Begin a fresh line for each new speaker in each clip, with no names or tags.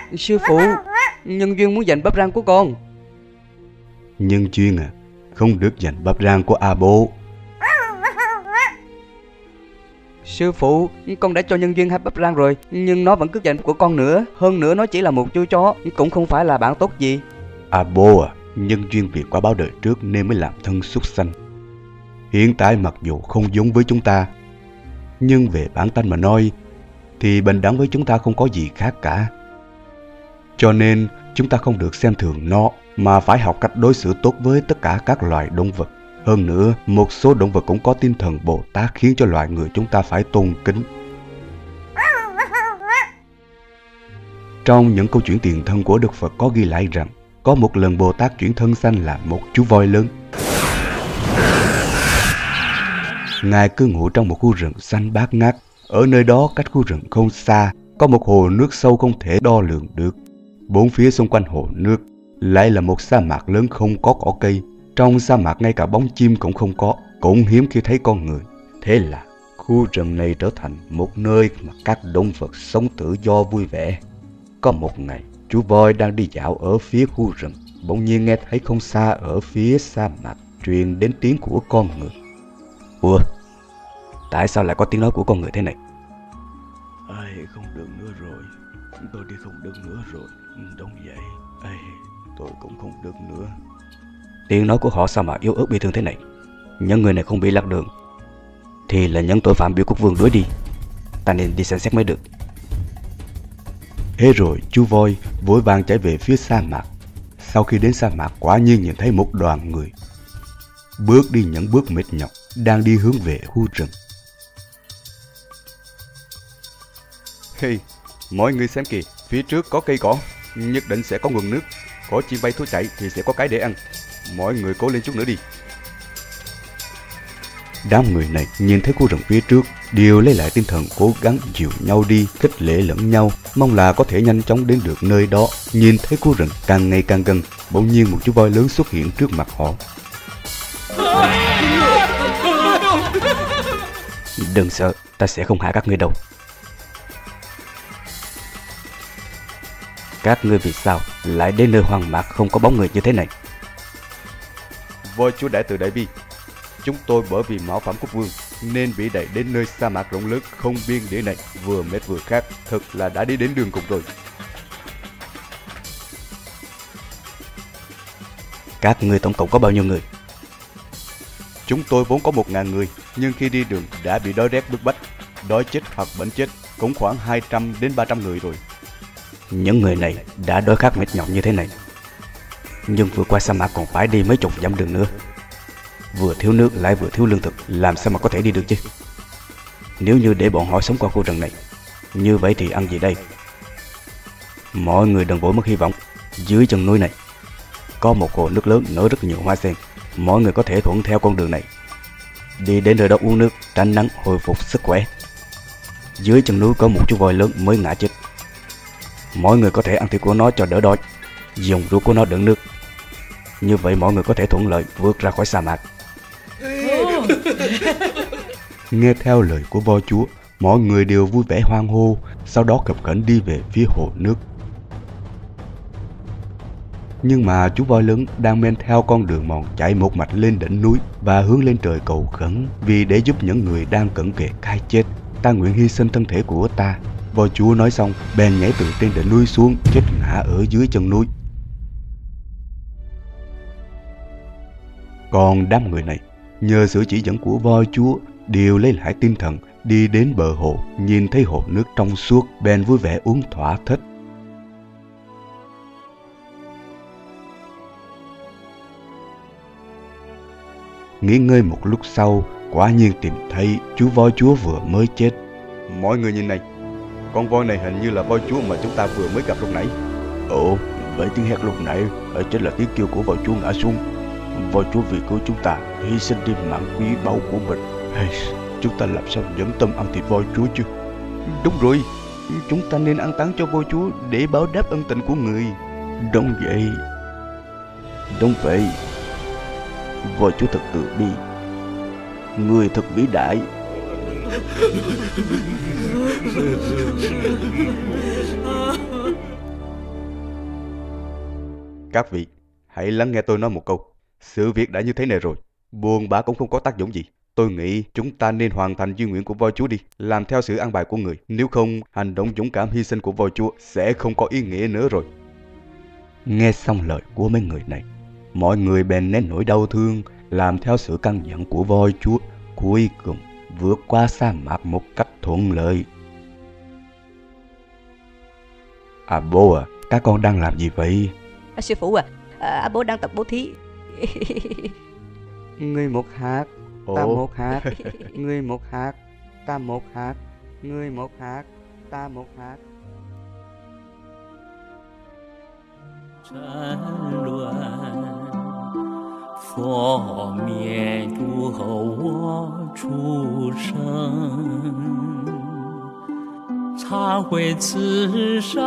Sư phụ, nhân duyên muốn giành bắp rang của con.
Nhân duyên à? Không được giành bắp rang của A Bố.
Sư phụ, con đã cho nhân duyên 2 bắp rang rồi, nhưng nó vẫn cứ giành của con nữa. Hơn nữa nó chỉ là một chú chó, cũng không phải là bạn tốt gì.
A Bố à, nhân duyên vì quả báo đời trước nên mới làm thân súc sanh. Hiện tại mặc dù không giống với chúng ta, nhưng về bản tánh mà nói thì bình đẳng với chúng ta không có gì khác cả. Cho nên chúng ta không được xem thường nó, mà phải học cách đối xử tốt với tất cả các loài động vật. Hơn nữa, một số động vật cũng có tinh thần Bồ Tát khiến cho loài người chúng ta phải tôn kính. Trong những câu chuyện tiền thân của Đức Phật có ghi lại rằng có một lần Bồ Tát chuyển thân sanh là một chú voi lớn. Ngài cư ngụ trong một khu rừng xanh bát ngát. Ở nơi đó cách khu rừng không xa có một hồ nước sâu không thể đo lường được. Bốn phía xung quanh hồ nước lại là một sa mạc lớn không có cỏ cây. Trong sa mạc ngay cả bóng chim cũng không có, cũng hiếm khi thấy con người. Thế là khu rừng này trở thành một nơi mà các động vật sống tự do vui vẻ. Có một ngày, chú voi đang đi dạo ở phía khu rừng, bỗng nhiên nghe thấy không xa ở phía sa mạc truyền đến tiếng của con người. Ủa, tại sao lại có tiếng nói của con người thế này?
Ai không được nữa rồi, tôi đi không được nữa rồi, đúng vậy, ai, tôi cũng không được nữa.
Tiếng nói của họ sao mà yếu ớt bi thương thế này? Những người này không bị lạc đường thì là những tội phạm bị quốc vương đuổi đi. Ta nên đi xem xét mới được.
Thế rồi chú voi vội vàng chạy về phía sa mạc. Sau khi đến sa mạc, quả nhiên nhìn thấy một đoàn người bước đi những bước mệt nhọc đang đi hướng về khu rừng. Hey, mọi người xem kìa, phía trước có cây cỏ, nhất định sẽ có nguồn nước. Có chim bay thú chạy thì sẽ có cái để ăn. Mọi người cố lên chút nữa đi. Đám người này nhìn thấy khu rừng phía trước đều lấy lại tinh thần, cố gắng dìu nhau đi, khích lệ lẫn nhau, mong là có thể nhanh chóng đến được nơi đó. Nhìn thấy khu rừng càng ngày càng gần, bỗng nhiên một chú voi lớn xuất hiện trước mặt họ.
Đừng sợ, ta sẽ không hại các ngươi đâu. Các ngươi vì sao lại đến nơi hoang mạc không có bóng người như thế này?
Voi chúa đại từ Đại Bi, chúng tôi bởi vì mạo phạm quốc vương nên bị đẩy đến nơi sa mạc rộng lớn không biên địa này, vừa mệt vừa khát, thật là đã đi đến đường cùng rồi.
Các ngươi tổng cộng có bao nhiêu người?
Chúng tôi vốn có 1000 người, nhưng khi đi đường đã bị đói rét bức bách, đói chết hoặc bệnh chết, cũng khoảng 200 đến 300 người rồi.
Những người này đã đói khát mệt nhọc như thế này, nhưng vượt qua sa mạc còn phải đi mấy chục dặm đường nữa. Vừa thiếu nước lại vừa thiếu lương thực, làm sao mà có thể đi được chứ? Nếu như để bọn họ sống qua khu rừng này, như vậy thì ăn gì đây? Mọi người đừng vội mất hy vọng. Dưới chân núi này có một hồ nước lớn nở rất nhiều hoa sen. Mọi người có thể thuận theo con đường này đi đến nơi đó uống nước, tránh nắng, hồi phục sức khỏe. Dưới chân núi có một chú voi lớn mới ngã chết. Mọi người có thể ăn thịt của nó cho đỡ đói, dùng rượu của nó đựng nước. Như vậy mọi người có thể thuận lợi vượt ra khỏi sa mạc.
Nghe theo lời của voi chúa, mọi người đều vui vẻ hoan hô, sau đó khập khểnh đi về phía hồ nước. Nhưng mà chú voi lớn đang men theo con đường mòn chạy một mạch lên đỉnh núi và hướng lên trời cầu khẩn, vì để giúp những người đang cận kề cái chết, ta nguyện hy sinh thân thể của ta. Voi chúa nói xong bèn nhảy từ trên đỉnh núi xuống, chết ngã ở dưới chân núi. Còn đám người này nhờ sự chỉ dẫn của voi chúa đều lấy lại tinh thần, đi đến bờ hồ, nhìn thấy hồ nước trong suốt, bèn vui vẻ uống thỏa thích. Nghỉ ngơi một lúc sau, quả nhiên tìm thấy chú voi chúa vừa mới chết. Mọi người nhìn này, con voi này hình như là voi chúa mà chúng ta vừa mới gặp lúc nãy.
Ồ, vậy tiếng hét lúc nãy chính là tiếng kêu của voi chúa ngã xuống. Voi chúa vì cứu chúng ta hy sinh đi mạng quý báu của mình. Hey, chúng ta làm sao nhẫn tâm ăn thịt voi chúa chứ?
Đúng rồi, chúng ta nên ăn táng cho voi chúa để báo đáp ân tình của người.
Đúng vậy. Đúng vậy. Voi chúa thật từ bi, người thật vĩ đại.
Các vị, hãy lắng nghe tôi nói một câu. Sự việc đã như thế này rồi, buồn bã cũng không có tác dụng gì. Tôi nghĩ chúng ta nên hoàn thành duy nguyện của voi chúa đi, làm theo sự an bài của người. Nếu không, hành động dũng cảm hy sinh của voi chúa sẽ không có ý nghĩa nữa rồi.
Nghe xong lời của mấy người này, mọi người bèn nén nỗi đau thương, làm theo sự căn dặn của voi chúa, cuối cùng vượt qua sa mạc một cách thuận lợi. À bố à, các con đang làm gì vậy?
Sư phụ bố đang tập bố thí.
Ngươi một hạt, ta
Ồ.
một hạt. Ngươi một hạt, ta một hạt. Ngươi một hạt, ta một hạt.
争论，佛灭诸后我出生，忏悔此生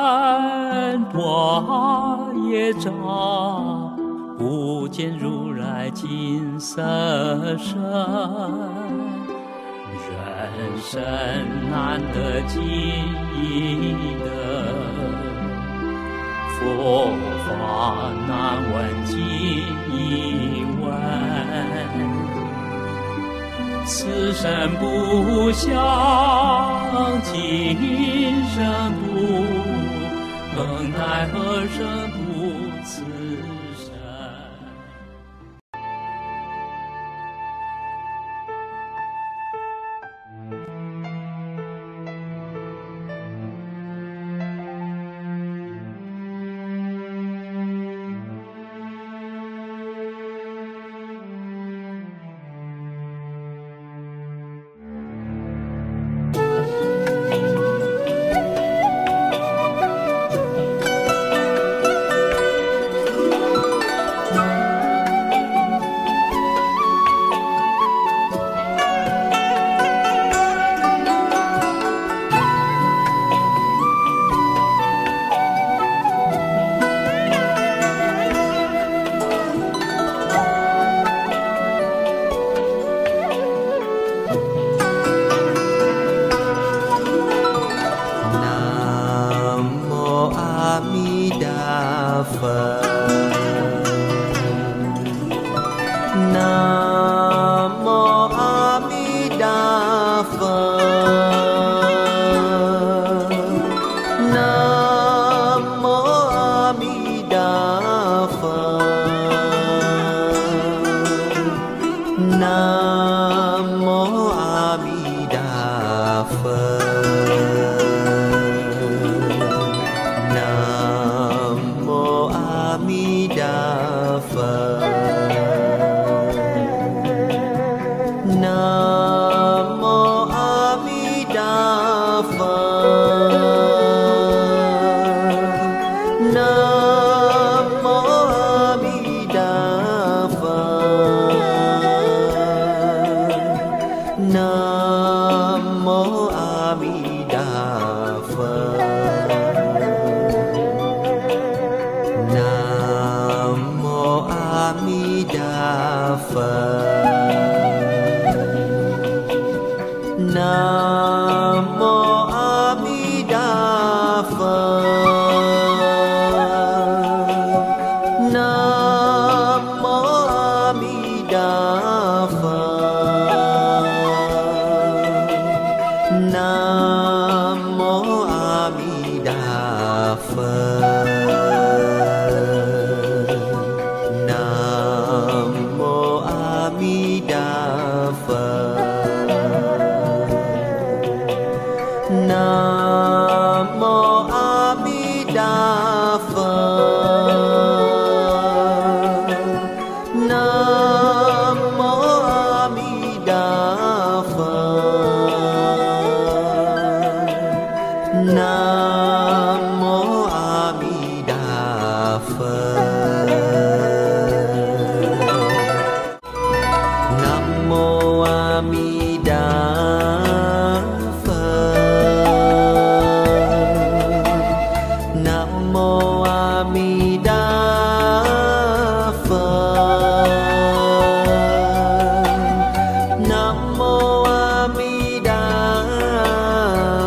多业障，不见如来金色身。人生难得几得，佛法难闻几闻。此生不想今生度，更待何生度此生。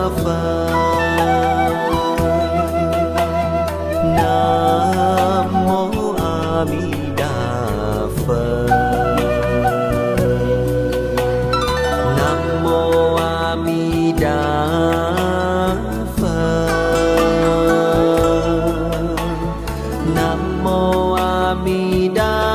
Nam mô Mô A Di Đà